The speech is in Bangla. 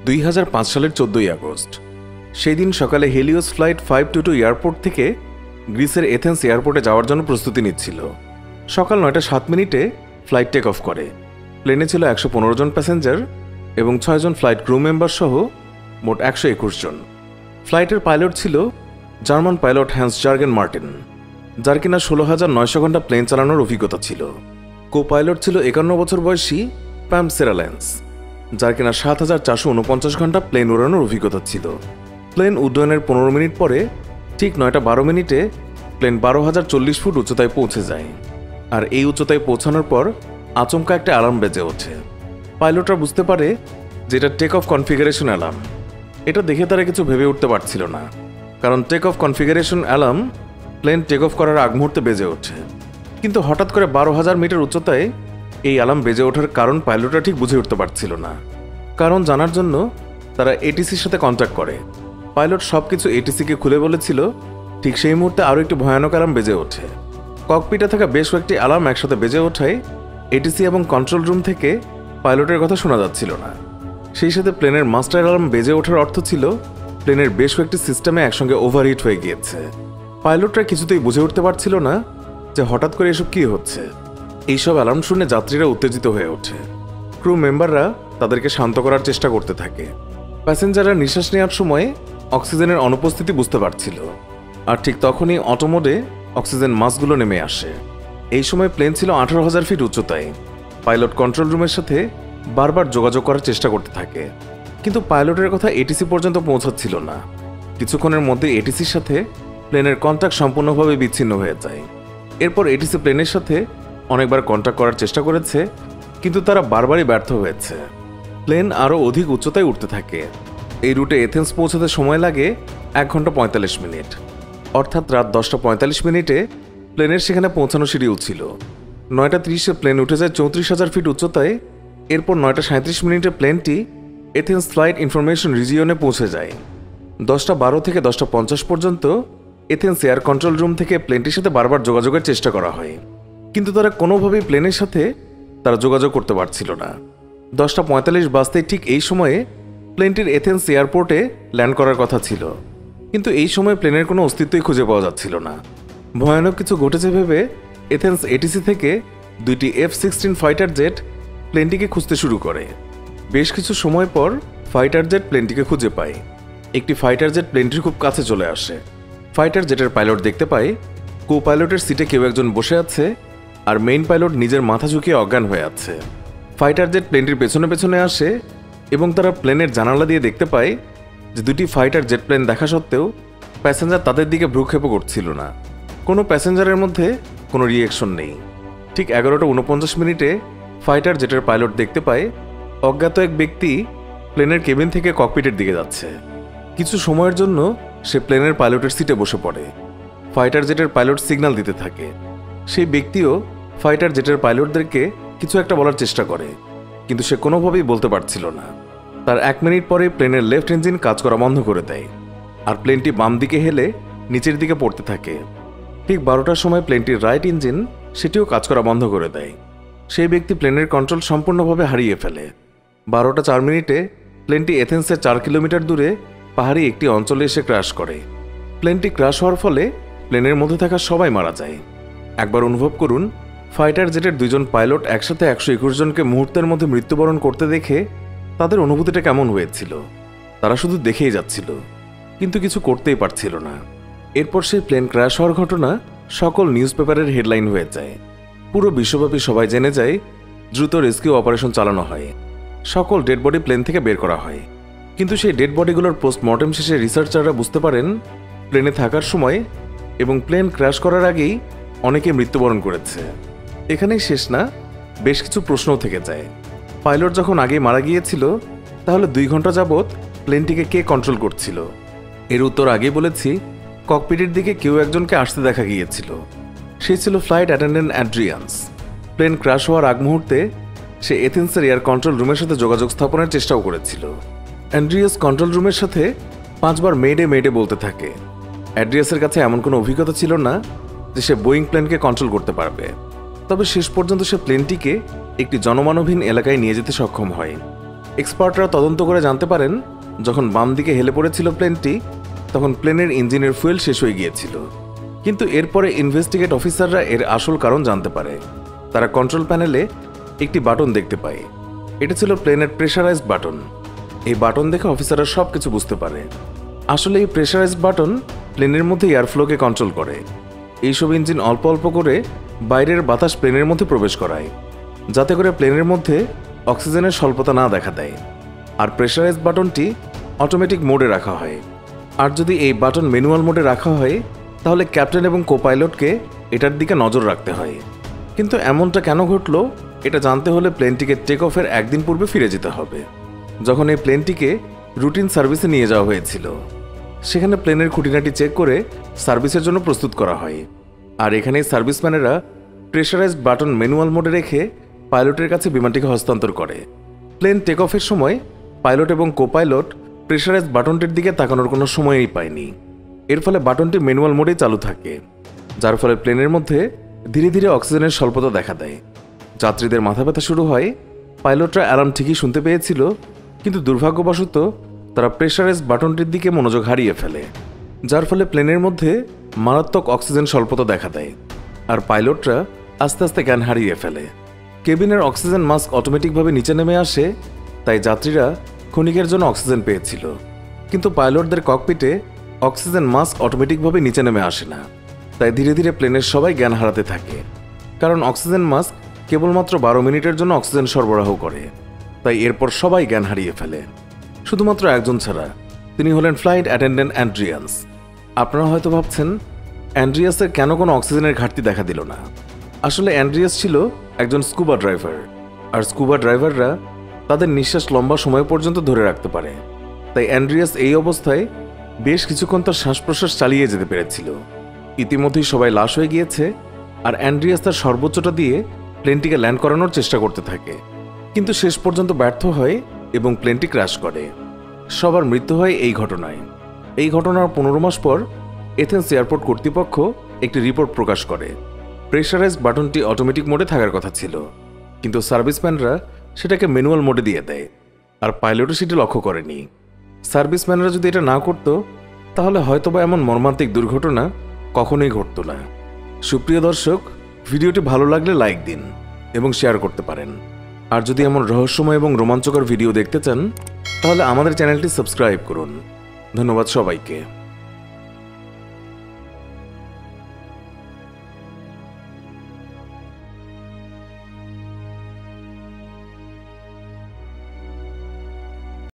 2005 সালের 14ই আগস্ট সেই দিন সকালে হেলিওস ফ্লাইট 522 এয়ারপোর্ট থেকে গ্রিসের এথেন্স এয়ারপোর্টে যাওয়ার জন্য প্রস্তুতি নিচ্ছিল। সকাল 9:07 ফ্লাইট টেক অফ করে। প্লেনে ছিল 115 জন প্যাসেঞ্জার এবং 6 জন ফ্লাইট ক্রু মেম্বার সহ মোট 121 জন। ফ্লাইটের পাইলট ছিল German pilot Hans Jurgen Martin, যার কিনা 16,900 ঘন্টা প্লেন চালানোর অভিজ্ঞতা ছিল। কো পাইলট ছিল 51 বছর বয়সী প্যাম সেরাল্যান্স, যার কিনা 7,449 ঘন্টা প্লেন উড়ানোর অভিজ্ঞতা ছিল। প্লেন উড্ডয়নের 15 মিনিট পরে ঠিক 9:12 প্লেন 12,040 ফুট উচ্চতায় পৌঁছে যায়। আর এই উচ্চতায় পৌঁছানোর পর আচমকা একটা অ্যালার্ম বেজে ওঠে। পাইলটরা বুঝতে পারে যে এটা টেক অফ কনফিগারেশন অ্যালার্ম। এটা দেখে তারা কিছু ভেবে উঠতে পারছিল না, কারণ take off configuration alarm plane take off করার আগ মুহূর্তে বেজে ওঠে। কিন্তু হঠাৎ করে 12,000 মিটার উচ্চতায় এই অ্যালার্ম বেজে ওঠার কারণ পাইলটরা ঠিক বুঝে উঠতে পারছিল না। কারণ জানার জন্য তারা এটিসির সাথে কন্ট্যাক্ট করে। পাইলট সব কিছু এটিসিকে খুলে বলেছিল। ঠিক সেই মুহূর্তে আরও একটি ভয়ানক অ্যালার্ম বেজে ওঠে। ককপিটে থাকা বেশ কয়েকটি অ্যালার্ম একসাথে বেজে ওঠায় এটিসি এবং কন্ট্রোল রুম থেকে পাইলটের কথা শোনা যাচ্ছিল না। সেই সাথে প্লেনের মাস্টার অ্যালার্ম বেজে ওঠার অর্থ ছিল প্লেনের বেশ কয়েকটি সিস্টেমে একসঙ্গে ওভারহিট হয়ে গিয়েছে। পাইলটরা কিছুতেই বুঝে উঠতে পারছিল না যে হঠাৎ করে এসব কী হচ্ছে। এইসব অ্যালার্ম শুনে যাত্রীরা উত্তেজিত হয়ে ওঠে। ক্রু মেম্বাররা তাদেরকে শান্ত করার চেষ্টা করতে থাকে। প্যাসেঞ্জাররা নিঃশ্বাস নেওয়ার সময় অক্সিজেনের অনুপস্থিতি বুঝতে পারছিল। আর ঠিক তখনই অটোমোডে অক্সিজেন মাস্কগুলো নেমে আসে। এই সময় প্লেন ছিল 18,000 ফিট উচ্চতায়। পাইলট কন্ট্রোল রুমের সাথে বারবার যোগাযোগ করার চেষ্টা করতে থাকে, কিন্তু পাইলটের কথা এটিসি পর্যন্ত পৌঁছাচ্ছিল না। কিছুক্ষণের মধ্যে এটিসির সাথে প্লেনের কন্ট্যাক্ট সম্পূর্ণভাবে বিচ্ছিন্ন হয়ে যায়। এরপর এটিসি প্লেনের সাথে অনেকবার কন্ট্যাক্ট করার চেষ্টা করেছে, কিন্তু তারা বারবারই ব্যর্থ হয়েছে। প্লেন আরও অধিক উচ্চতায় উঠতে থাকে। এই রুটে এথেন্স পৌঁছাতে সময় লাগে 1 ঘন্টা 45 মিনিট, অর্থাৎ রাত 10:45 প্লেনের সেখানে পৌঁছানো শিডিউল ছিল। 9:30 প্লেন উঠে যায় 34,000 ফিট উচ্চতায়। এরপর 9:37 প্লেনটি এথেন্স ফ্লাইট ইনফরমেশন রিজিয়নে পৌঁছে যায়। 10:12 থেকে 10:50 পর্যন্ত এথেন্স এয়ার কন্ট্রোল রুম থেকে প্লেনটির সাথে বারবার যোগাযোগের চেষ্টা করা হয়, কিন্তু তারা কোনোভাবেই প্লেনের সাথে তারা যোগাযোগ করতে পারছিল না। 10:45 বাজতেই ঠিক এই সময়ে প্লেনটির এথেন্স এয়ারপোর্টে ল্যান্ড করার কথা ছিল, কিন্তু এই সময় প্লেনের কোনো অস্তিত্বই খুঁজে পাওয়া যাচ্ছিল না। ভয়ানক কিছু ঘটেছে ভেবে এথেন্স এটিসি থেকে 2টি F-16 ফাইটার জেট প্লেনটিকে খুঁজতে শুরু করে। বেশ কিছু সময় পর ফাইটার জেট প্লেনটিকে খুঁজে পায়। একটি ফাইটার জেট প্লেনটির খুব কাছে চলে আসে। ফাইটার জেটের পাইলট দেখতে পায় কো পাইলটের সিটে কেউ একজন বসে আছে, আর মেইন পাইলট নিজের মাথা ঝুঁকিয়ে অজ্ঞান হয়ে আছে। ফাইটার জেট প্লেনটির পেছনে পেছনে আসে এবং তারা প্লেনের জানালা দিয়ে দেখতে পায় যে 2টি ফাইটার জেট প্লেন দেখা সত্ত্বেও প্যাসেঞ্জার তাদের দিকে ভ্রুক্ষেপও করছিল না। কোনো প্যাসেঞ্জারের মধ্যে কোনো রিয়েকশন নেই। ঠিক 11:49 ফাইটার জেটের পাইলট দেখতে পায় অজ্ঞাত এক ব্যক্তি প্লেনের কেবিন থেকে ককপিটের দিকে যাচ্ছে। কিছু সময়ের জন্য সে প্লেনের পাইলটের সিটে বসে পড়ে। ফাইটার জেটের পাইলট সিগন্যাল দিতে থাকে। সেই ব্যক্তিও ফাইটার জেটের পাইলটদেরকে কিছু একটা বলার চেষ্টা করে, কিন্তু সে কোনোভাবেই বলতে পারছিল না। তার 1 মিনিট পরে প্লেনের লেফট ইঞ্জিন কাজ করা বন্ধ করে দেয়, আর প্লেনটি বাম দিকে হেলে নিচের দিকে পড়তে থাকে। ঠিক 12টার সময় প্লেনটির রাইট ইঞ্জিন সেটিও কাজ করা বন্ধ করে দেয়। সেই ব্যক্তি প্লেনের কন্ট্রোল সম্পূর্ণভাবে হারিয়ে ফেলে। 12:04 প্লেনটি এথেন্সের 4 কিলোমিটার দূরে পাহাড়ি একটি অঞ্চলে এসে ক্র্যাশ করে। প্লেনটি ক্র্যাশ হওয়ার ফলে প্লেনের মধ্যে থাকা সবাই মারা যায়। একবার অনুভব করুন, ফাইটার জেটের 2 জন পাইলট একসাথে 121 জনকে মুহূর্তের মধ্যে মৃত্যুবরণ করতে দেখে তাদের অনুভূতিটা কেমন হয়েছিল। তারা শুধু দেখেই যাচ্ছিল, কিন্তু কিছু করতেই পারছিল না। এরপর সেই প্লেন ক্র্যাশ হওয়ার ঘটনা সকল নিউজ পেপারের হেডলাইন হয়ে যায়। পুরো বিশ্বব্যাপী সবাই জেনে যায়। দ্রুত রেস্কিউ অপারেশন চালানো হয়। সকল ডেড বডি প্লেন থেকে বের করা হয়, কিন্তু সেই ডেড বডিগুলোর পোস্টমর্টেম শেষে রিসার্চাররা বুঝতে পারেন প্লেনে থাকার সময় এবং প্লেন ক্র্যাশ করার আগেই অনেকে মৃত্যুবরণ করেছে। এখানেই শেষ না, বেশ কিছু প্রশ্নও থেকে যায়। পাইলট যখন আগেই মারা গিয়েছিল, তাহলে 2 ঘন্টা যাবৎ প্লেনটিকে কে কন্ট্রোল করছিল? এর উত্তর আগেই বলেছি। ককপিটের দিকে কেউ একজনকে আসতে দেখা গিয়েছিল। সে ছিল flight attendant Adrians. Plane crash হওয়ার আগ মুহূর্তে সে এথেন্সের এয়ার কন্ট্রোল রুমের সাথে যোগাযোগ স্থাপনের চেষ্টাও করেছিল। অ্যান্ড্রিয়াস কন্ট্রোল রুমের সাথে 5 বার মেডে মেডে বলতে থাকে। অ্যাড্রিয়াসের কাছে এমন কোনো অভিজ্ঞতা ছিল না যে সে বোয়িং প্লেনকে কন্ট্রোল করতে পারবে। তবে শেষ পর্যন্ত সে প্লেনটিকে একটি জনমানবহীন এলাকায় নিয়ে যেতে সক্ষম হয়। এক্সপার্টরা তদন্ত করে জানতে পারেন যখন বাম দিকে হেলে পড়েছিল প্লেনটি তখন প্লেনের ইঞ্জিনের ফুয়েল শেষ হয়ে গিয়েছিল। কিন্তু এরপরে ইনভেস্টিগেট অফিসাররা এর আসল কারণ জানতে পারে। তারা কন্ট্রোল প্যানেলে একটি বাটন দেখতে পায়। এটা ছিল প্লেনের প্রেশারাইজড বাটন। এই বাটন দেখে অফিসাররা সব কিছু বুঝতে পারে। আসলে এই প্রেশারাইজড বাটন প্লেনের মধ্যে এয়ারফ্লোকে কন্ট্রোল করে। এইসব ইঞ্জিন অল্প অল্প করে বাইরের বাতাস প্লেনের মধ্যে প্রবেশ করায়, যাতে করে প্লেনের মধ্যে অক্সিজেনের স্বল্পতা না দেখা দেয়। আর প্রেশারাইজড বাটনটি অটোমেটিক মোডে রাখা হয়। আর যদি এই বাটন ম্যানুয়াল মোডে রাখা হয় তাহলে ক্যাপ্টেন এবং কোপাইলটকে এটার দিকে নজর রাখতে হয়। কিন্তু এমনটা কেন ঘটলো এটা জানতে হলে প্লেনটিকে টেক অফের একদিন পূর্বে ফিরে যেতে হবে, যখন এই প্লেনটিকে রুটিন সার্ভিসে নিয়ে যাওয়া হয়েছিল। সেখানে প্লেনের খুঁটিনাটি চেক করে সার্ভিসের জন্য প্রস্তুত করা হয়। আর এখানেই সার্ভিসম্যানেরা প্রেশারাইজড বাটন ম্যানুয়াল মোডে রেখে পাইলটের কাছে বিমানটিকে হস্তান্তর করে। প্লেন টেক অফের সময় পাইলট এবং কোপাইলট প্রেশারাইজড বাটনটির দিকে তাকানোর কোনো সময়ই পায়নি। এর ফলে বাটনটি ম্যানুয়াল মোডেই চালু থাকে, যার ফলে প্লেনের মধ্যে ধীরে ধীরে অক্সিজেনের স্বল্পতা দেখা দেয়। যাত্রীদের মাথা ব্যথা শুরু হয়। পাইলটরা অ্যালার্ম ঠিকই শুনতে পেয়েছিল, কিন্তু দুর্ভাগ্যবশত তারা প্রেশারাইজড বাটনটির দিকে মনোযোগ হারিয়ে ফেলে, যার ফলে প্লেনের মধ্যে মারাত্মক অক্সিজেন স্বল্পতা দেখা দেয়। আর পাইলটরা আস্তে আস্তে জ্ঞান হারিয়ে ফেলে। কেবিনের অক্সিজেন মাস্ক অটোমেটিকভাবে নিচে নেমে আসে, তাই যাত্রীরা ক্ষণিকের জন্য অক্সিজেন পেয়েছিল। কিন্তু পাইলটদের ককপিটে অক্সিজেন মাস্ক অটোমেটিকভাবে নিচে নেমে আসে না, তাই ধীরে ধীরে প্লেনের সবাই জ্ঞান হারাতে থাকে। কারণ অক্সিজেন মাস্ক কেবলমাত্র 12 মিনিটের জন্য অক্সিজেন সরবরাহ করে, তাই এরপর সবাই জ্ঞান হারিয়ে ফেলে, শুধুমাত্র একজন ছাড়া। তিনি হলেন ফ্লাইট অ্যাটেন্ডেন্ট অ্যান্ড্রিয়াস। আপনারা হয়তো ভাবছেন অ্যান্ড্রিয়াসের কেন কোনো অক্সিজেনের ঘাটতি দেখা দিল না। আসলে অ্যান্ড্রিয়াস ছিল একজন স্কুবা ড্রাইভার, আর স্কুবা ড্রাইভাররা তাদের নিঃশ্বাস লম্বা সময় পর্যন্ত ধরে রাখতে পারে। তাই অ্যান্ড্রিয়াস এই অবস্থায় বেশ কিছুক্ষণ তার শ্বাস প্রশ্বাস চালিয়ে যেতে পেরেছিল। ইতিমধ্যেই সবাই লাশ হয়ে গিয়েছে, আর অ্যান্ড্রিয়াস তার সর্বোচ্চটা দিয়ে প্লেনটিকে ল্যান্ড করানোর চেষ্টা করতে থাকে, কিন্তু শেষ পর্যন্ত ব্যর্থ হয় এবং প্লেনটি ক্র্যাশ করে। সবার মৃত্যু হয় এই ঘটনায়। এই ঘটনার 15 মাস পর এথেন্স এয়ারপোর্ট কর্তৃপক্ষ একটি রিপোর্ট প্রকাশ করে। প্রেশারাইজড বাটনটি অটোমেটিক মোডে থাকার কথা ছিল, কিন্তু সার্ভিসম্যানরা সেটাকে ম্যানুয়াল মোডে দিয়ে দেয়, আর পাইলটও সেটি লক্ষ্য করেনি। সার্ভিসম্যানরা যদি এটা না করতো তাহলে হয়তোবা এমন মর্মান্তিক দুর্ঘটনা কখনোই ঘটতো না। সুপ্রিয় দর্শক, ভিডিওটি ভালো লাগলে লাইক দিন এবং শেয়ার করতে পারেন। আর যদি এমন রহস্যময় এবং রোমাঞ্চকর ভিডিও দেখতে চান তাহলে আমাদের চ্যানেলটি সাবস্ক্রাইব করুন। ধন্যবাদ সবাইকে।